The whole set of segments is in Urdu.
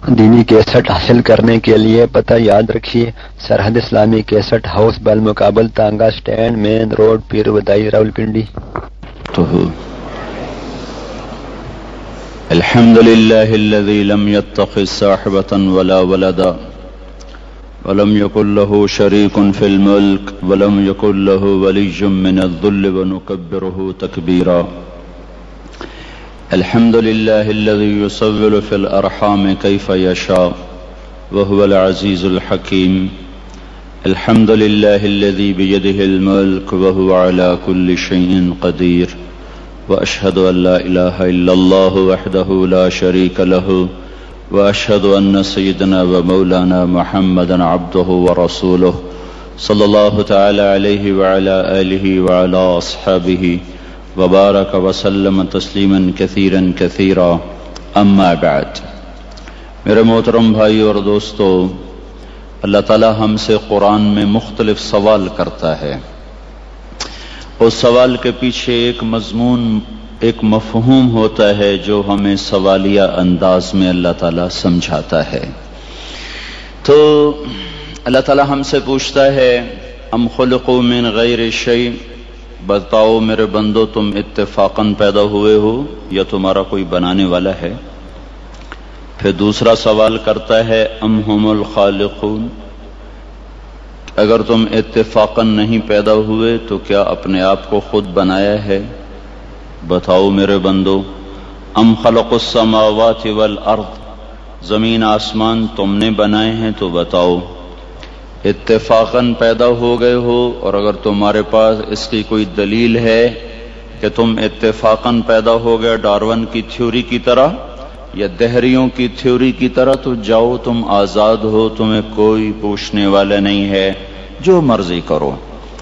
دینی کیسٹ حاصل کرنے کے لیے پتہ یاد رکھیے، سرحد اسلامی کیسٹ ہاؤس بالمقابل تانگا stand, main road, Pir Wadhai, Rawalpindi. الحمد لله الذي لم يتخذ صاحبة ولا ولدا ولم يكن له شريك في الملك ولم يكن له ولي من الذل ونكبره تكبيرا. الحمد لله الذي يصور في الأرحام كيف يشاء وهو العزيز الحكيم. الحمد لله الذي بيده الملك وهو على كل شيء قدير. وأشهد أن لا إله إلا الله وحده لا شريك له وأشهد أن سيدنا ومولانا محمدا عبده ورسوله صلى الله تعالى عليه وعلى آله وعلى أصحابه وبارك وسلم تسليما كثيرا كثيرا. أما بعد، میرے محترم بھائی اور دوستو، اللہ تعالی ہم سے قرآن میں مختلف سوال کرتا ہے. اس سوال کے پیچھے ایک مضمون، ایک مفہوم ہوتا ہے جو ہمیں سوالیہ انداز میں اللہ تعالیٰ سمجھاتا ہے. تو اللہ تعالیٰ ہم سے پوچھتا ہے، ام خلقوا من غیر شیء، بتاؤ میرے بندو تم اتفاقاً پیدا ہوئے ہو یا تمہارا کوئی بنانے والا ہے؟ پھر دوسرا سوال کرتا ہے، ام ہم الخالقون، اگر تم اتفاقاً نہیں پیدا ہوئے تو کیا اپنے آپ کو خود بنایا ہے؟ بتاؤ میرے بندو. ام خلق السماوات والارض، زمین آسمان تم نے بنائے ہیں تو بتاؤ اتفاقاً پیدا ہو گئے ہو، اور اگر تمہارے پاس اس کی کوئی دلیل ہے کہ تم اتفاقاً پیدا ہو گئے ڈارون کی تھیوری کی طرح یا دہریوں کی تھیوری کی طرح، تو جاؤ تم آزاد ہو، تمہیں کوئی پوچھنے والا نہیں ہے، جو مرضی کرو.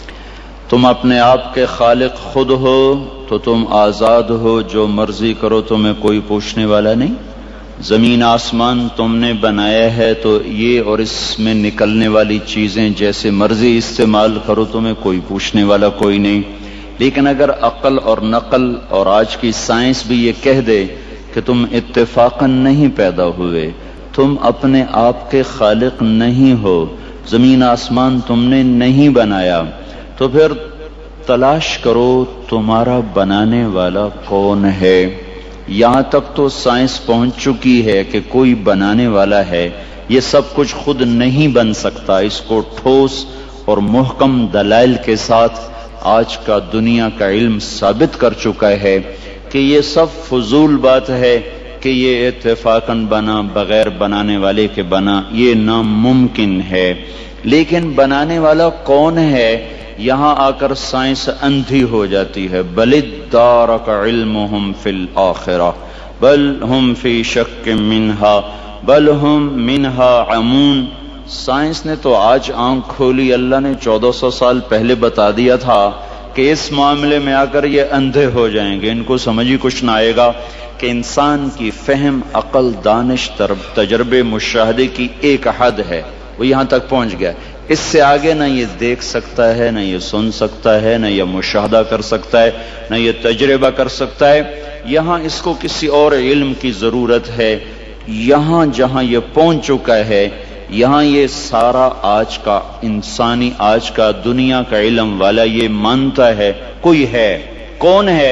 تم اپنے آپ کے خالق خود ہو تو تم آزاد ہو، جو مرضی کرو، تمہیں کوئی پوچھنے والا نہیں. زمین آسمان تم نے بنایا ہے تو یہ اور اس میں نکلنے والی چیزیں جیسے مرضی استعمال کرو، تمہیں کوئی پوچھنے والا کوئی نہیں. لیکن اگر عقل اور نقل اور آج کی سائنس بھی یہ کہہ دے کہ تم اتفاقاً نہیں پیدا ہوئے، تم اپنے آپ کے خالق نہیں ہو، زمین آسمان تم نے نہیں بنایا، تو پھر تلاش کرو تمہارا بنانے والا کون ہے. یہاں تک تو سائنس پہنچ چکی ہے کہ کوئی بنانے والا ہے. یہ سب کچھ خود نہیں بن سکتا. اس کو ٹھوس اور محکم دلائل کے ساتھ آج کا دنیا کا علم ثابت کر چکا ہے کہ یہ سب فضول بات ہے کہ یہ اتفاقاً بنا، بغیر بنانے والے کے بنا، یہ ناممکن ہے. لیکن بنانے والا کون ہے؟ یہاں آ کر سائنس اندھی ہو جاتی ہے. بل ادارک علمہم فی الآخرہ بل ہم فی شک منہا بل ہم منہا عمون. سائنس نے تو آج آنکھ کھولی. اللہ نے 1400 سال پہلے بتا دیا تھا کہ اس معاملے میں آ کر یہ اندھے ہو جائیں گے، ان کو سمجھ ہی کچھ نہ آئے گا کہ انسان کی فہم، عقل، دانش، تجربے، مشاہدے کی ایک حد ہے، وہ یہاں تک پہنچ گیا. اس سے آگے نہ یہ دیکھ سکتا ہے، نہ یہ سن سکتا ہے، نہ یہ مشاہدہ کر سکتا ہے، نہ یہ تجربہ کر سکتا ہے. یہاں اس کو کسی اور علم کی ضرورت ہے. یہاں جہاں یہ پہنچ چکا ہے، یہاں یہ سارا آج کا انسانی، آج کا دنیا کا علم والا یہ مانتا ہے کوئی ہے. کون ہے؟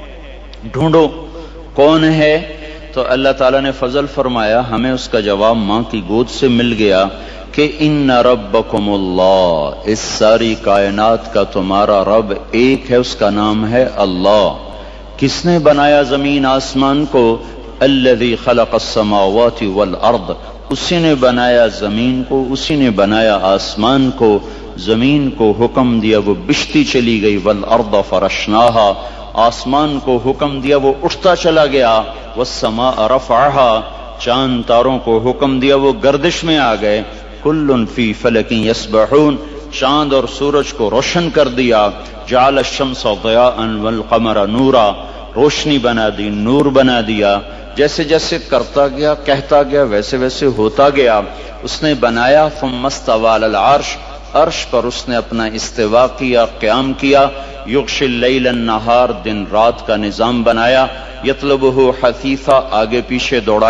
ڈھونڈو کون ہے. تو اللہ تعالیٰ نے فضل فرمایا، ہمیں اس کا جواب ماں کی گود سے مل گیا کہ ان ربکم اللہ، اس ساری کائنات کا تمہارا رب ایک ہے، اس کا نام ہے اللہ. کس نے بنایا زمین آسمان کو؟ الذی خلق السماوات والارض، اسی نے بنایا زمین کو، اسی نے بنایا آسمان کو. زمین کو حکم دیا وہ بچھتی چلی گئی، والارض فرشناہا، آسمان کو حکم دیا وہ اٹھتا چلا گیا. والسماء رفعہا، چاند تاروں کو حکم دیا وہ گردش میں آ گئے. کل فی فلک یسبحون، چاند اور سورج کو روشن کر دیا. جعل الشمس ضیاء والقمر نورا، روشنی بنا دی، نور بنا دیا. جیسے جیسے کرتا گیا، کہتا گیا، ویسے ویسے ہوتا گیا. اس نے بنایا. ثم استوى علی العرش، عرش پر اس نے اپنا استوا کیا، قیام کیا. یغشی اللیل النہار، دن رات کا نظام بنایا. یطلبہ حثیثا، آگے پیچھے دوڑایا.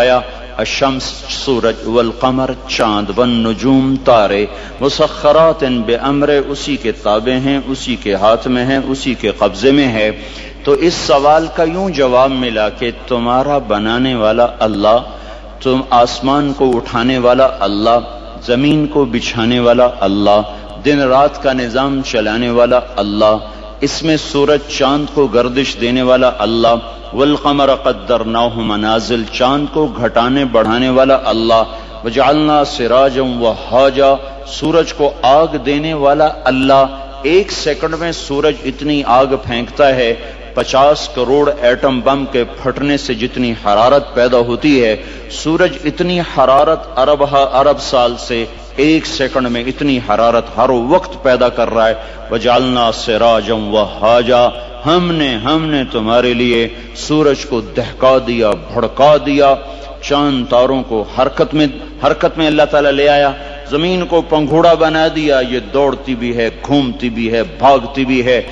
الشمس سورج والقمر چاند والنجوم تارے مسخرات بامر اسی کے تابع ہیں، اسی کے ہاتھ میں ہیں، اسی کے قبضے میں ہے۔ تو اس سوال کا یوں جواب ملا کہ تمہارا بنانے والا اللہ، تم آسمان کو اٹھانے والا اللہ، زمین کو بچھانے والا اللہ، دن رات کا نظام چلانے والا اللہ، اس میں سورج چاند کو گردش دینے والا اللہ، والقمر قدرناہ منازل چاند کو گھٹانے بڑھانے والا اللہ، وجعلنا سراجا وہاجا سورج کو آگ دینے والا اللہ۔ ایک سیکنڈ میں سورج اتنی آگ پھینکتا ہے، 50 کروڑ ایٹم بم کے پھٹنے سے جتنی حرارت پیدا ہوتی ہے، سورج اتنی حرارت ارب سال سے ایک سیکنڈ میں اتنی حرارت ہر وقت پیدا کر رہا ہے۔ وجعلنا سراجا وہاجا ہم نے تمہارے لیے سورج کو دہکا دیا، بھڑکا دیا، چاند تاروں کو حرکت میں اللہ تعالیٰ لے آیا، زمین کو پنگھوڑا بنا دیا، یہ دوڑتی بھی ہے، گھومتی بھی ہے، بھاگتی بھی ہے،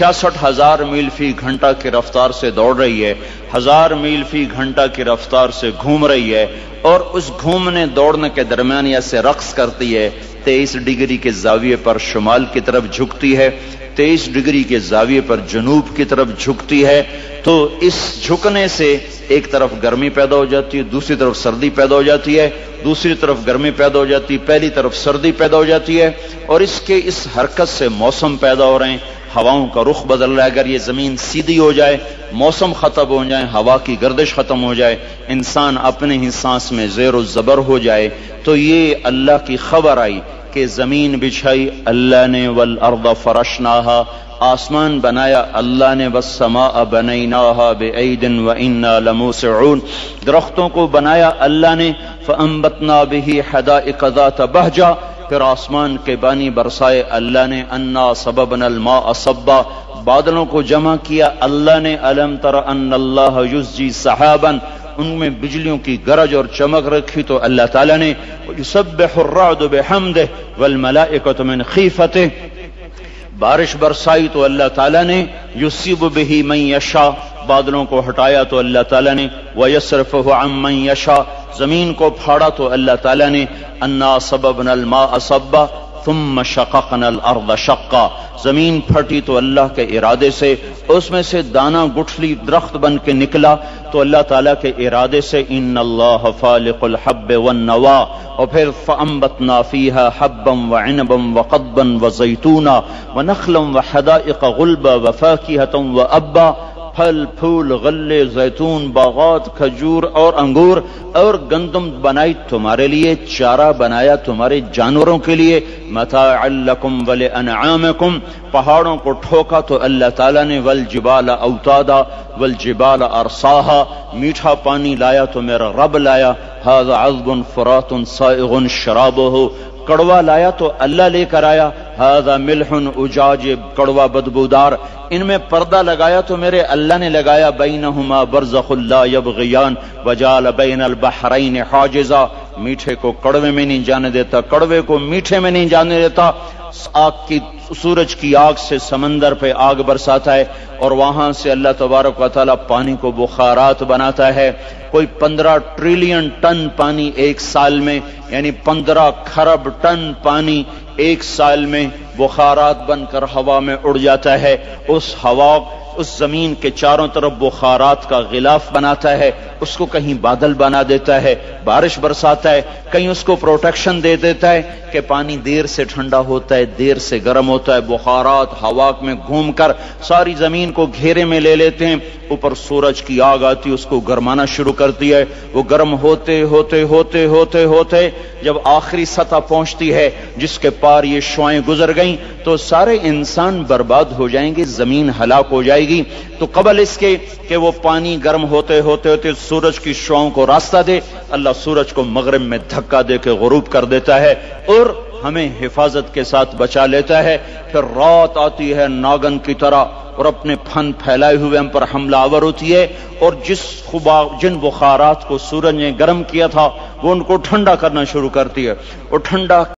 66,000 میل فی گھنٹہ کی رفتار سے دوڑ رہی ہے، 1000 میل فی گھنٹہ کی رفتار سے گھوم رہی ہے، اور اس گھومنے دوڑنے کے درمیان یہ سے رقص کرتی ہے، 23 ڈگری کے زاویے پر شمال کی طرف جھکتی ہے، 23 ڈگری کے زاویے پر جنوب کی طرف جھکتی ہے۔ تو اس جھکنے سے ایک طرف گرمی پیدا ہو جاتی ہے، دوسری طرف سردی پیدا ہو جاتی ہے، دوسری طرف گرمی پیدا ہو جاتی ہے، پہلی طرف سردی پیدا ہو جاتی ہے، اور اس حرکت سے موسم پیدا ہو رہے ہیں، ہواؤں کا رخ بدل رہا ہے۔ اگر یہ زمین سیدھی ہو جائے، موسم ختم ہو جائے، ہوا کی گردش ختم ہو جائے، انسان اپنے ہی سانس میں زیر و زبر ہو جائے، تو یہ اللہ کی خبر آئی کہ زمین بچھائی اللہ نے، والارض فرشناہا آسمان بنایا اللہ نے، والسماء بنیناہا بعید وانا لموسعون درختوں کو بنایا اللہ نے، فانبتنا به حدائق ذات بہجہ پھر آسمان کے بانی برسائے اللہ نے، انا صببنا الماء صبا بادلوں کو جمع کیا اللہ نے، الم تر ان اللہ یزجی سحابا ان میں بجلیوں کی گرج اور چمک رکھی تو اللہ تعالیٰ نے، یسبح الرعد بحمدہ والملائکۃ من خیفتہ بارش برسائی تو اللہ تعالیٰ نے، یصیب بہ من یشاء بادلوں کو ہٹایا تو اللہ تعالیٰ نے، ویصرفہ عن من یشاء زمین کو پھاڑا تو اللہ تعالیٰ نے، انا صببنا الماء صبا ثم شققنا الارض شقا زمین پھٹی تو اللہ کے ارادے سے، اس میں سے دانہ گٹھلی درخت بن کے نکلا تو اللہ تعالیٰ کے ارادے سے، ان اللہ فالق الحب والنوا اور پھر فانبتنا فیہا حبا وعنبا وقضبا وزیتونا ونخلا وحدائق غلبا وفاکہۃ وابا پھل پھول غلے زیتون باغات کھجور اور انگور اور گندم بنائی تمہارے لیے، چارہ بنایا تمہارے جانوروں کے لیے، متاعا لکم ولانعامکم پہاڑوں کو ٹھوکا تو اللہ تعالیٰ نے، والجبال اوتادا والجبال ارساہا میٹھا پانی لایا تو میرا رب لایا، ھذا عذب فرات سائغ شرابہ کڑوا لایا تو اللہ لے کر آیا، ھذا ملح اجاج کڑوا بدبودار ان میں پردہ لگایا تو میرے اللہ نے لگایا، بینہما برزخ لا یبغیان وجعل بین البحرین حاجزا میٹھے کو کڑوے میں نہیں جانے دیتا، کڑوے کو میٹھے میں نہیں جانے دیتا، سورج کی آگ سے سمندر پہ آگ برساتا ہے اور وہاں سے اللہ تبارک و تعالیٰ پانی کو بخارات بناتا ہے، کوئی 15 ٹریلین ٹن پانی ایک سال میں، یعنی 15 کھرب ٹن پانی ایک سال میں بخارات بن کر ہوا میں اڑ جاتا ہے، اس ہوا اس زمین کے چاروں طرف بخارات کا غلاف بناتا ہے، اس کو کہیں بادل بنا دیتا ہے، بارش برساتا ہے، کہیں اس کو پروٹیکشن دے دیتا ہے کہ پانی دیر سے ٹھنڈا ہوتا ہے، دیر سے گرم ہوتا ہے، بخارات ہوا میں گھوم کر ساری زمین کو گھیرے میں لے لیتے ہیں، اوپر سورج کی آگ آتی اس کو گرمانا شروع کرتی ہے، وہ گرم ہوتے ہوتے ہوتے ہوتے ہوتے جب آخری سطح پہنچتی ہے جس کے پار یہ شعائیں گزر گئیں تو سارے انسان برباد ہو جائیں گے، زمین ہلاک ہو جائے گی۔ تو قبل اس کے کہ وہ پانی گرم ہوتے ہوتے ہوتے سورج کی شعاؤں کو راستہ دے، اللہ سورج کو مغرب میں دھکا دے کے غروب کر دیتا ہے اور ہمیں حفاظت کے ساتھ بچا لیتا ہے۔ پھر رات آتی ہے ناگن کی طرح اور اپنے پھن پھیلائے ہوئے ہم پر حملہ آور ہوتی ہے، اور جن بخارات کو سورج نے گرم کیا تھا وہ ان کو ٹھنڈا کرنا شروع کرتی ہے، اور ٹھنڈا